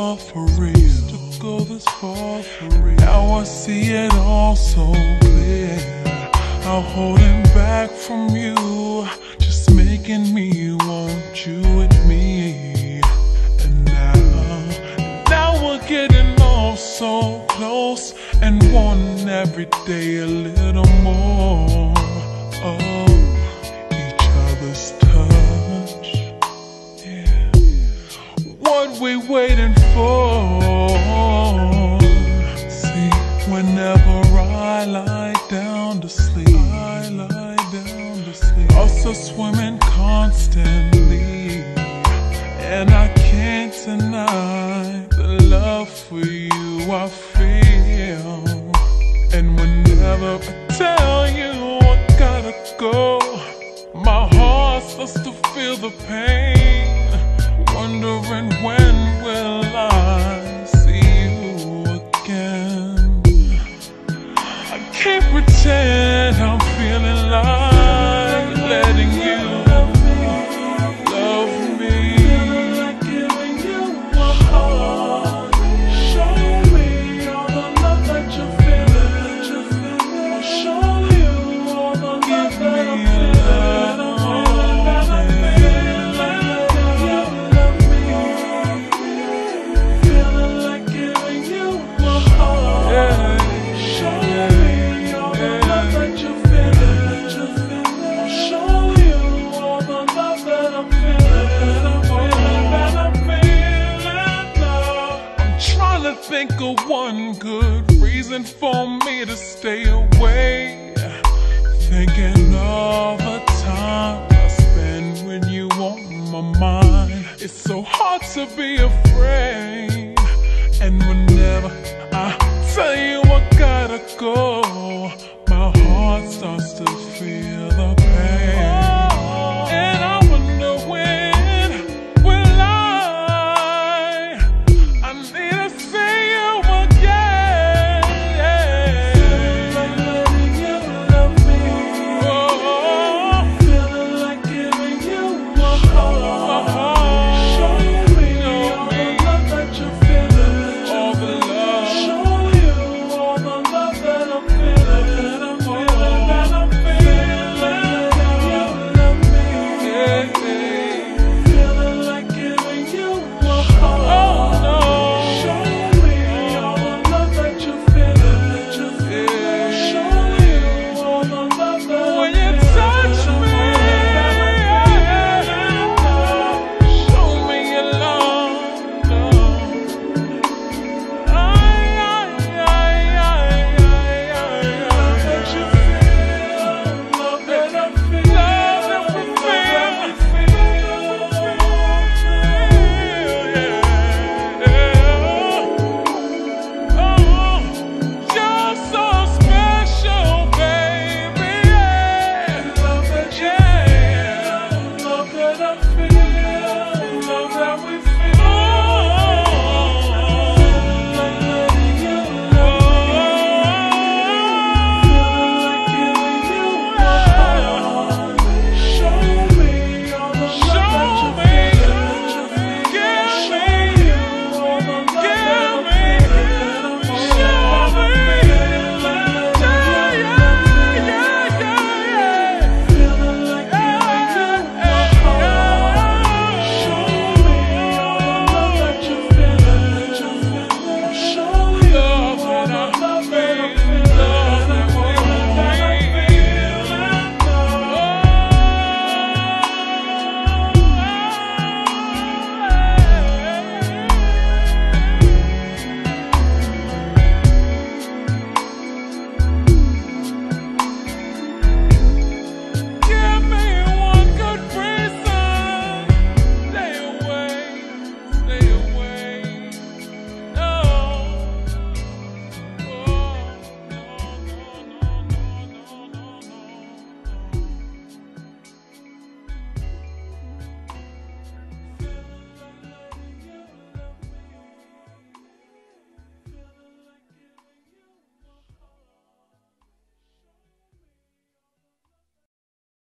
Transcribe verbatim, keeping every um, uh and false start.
far for real. Used to go this far for real. Now I see it all so clear. I'm holding back from you, just making me want you with me. And now, now we're getting all so close and wanting every day a little more of each other's touch. Yeah. What we waiting for? See, whenever I lie down to sleep, I lie down to sleep, also swimming constantly, and I can't deny the love for you I feel. And whenever I tell you I gotta go, my heart starts to feel the pain, wondering when will I see you again. I can't pretend I'm feeling like letting you love me. Feeling like giving you my heart. Show me all the love that you're feeling. I'll show you all the love that I'm feeling. That I'm feeling. Feeling like giving you my heart. Show me all the love that you're feeling. I'll show you all the love that I'm feeling. That I'm feeling now. I'm trying to think of one good reason for me to stay away, thinking of the time I spend when you on my mind. It's so hard to be afraid, and whenever I tell you I gotta go, my heart starts to feel the